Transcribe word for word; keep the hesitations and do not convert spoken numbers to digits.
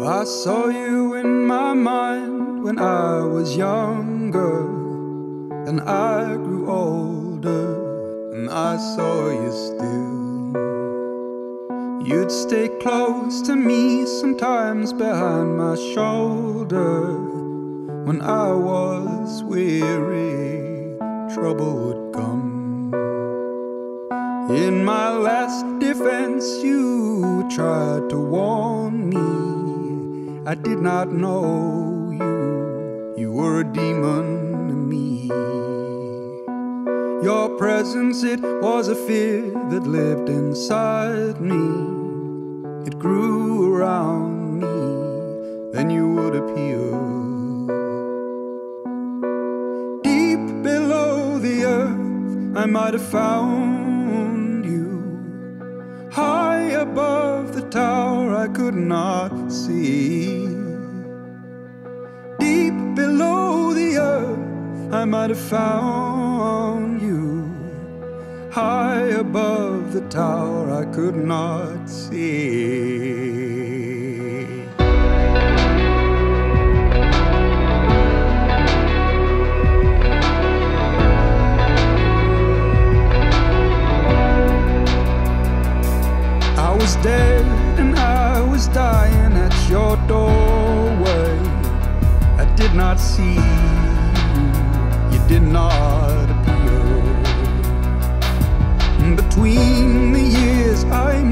I saw you in my mind when I was younger, and I grew older, and I saw you still. You'd stay close to me, sometimes behind my shoulder. When I was weary, trouble would come. In my last defense, you tried to warn me. I did not know you, you were a demon to me. Your presence, it was a fear that lived inside me. It grew around me, then you would appear. Deep below the earth, I might have found you. High above the tower, I could not see. Deep below the earth, I might have found you. High above the tower, I could not see. I was dead and I was dying at your doorway. I did not see you, you did not appear. Between the years I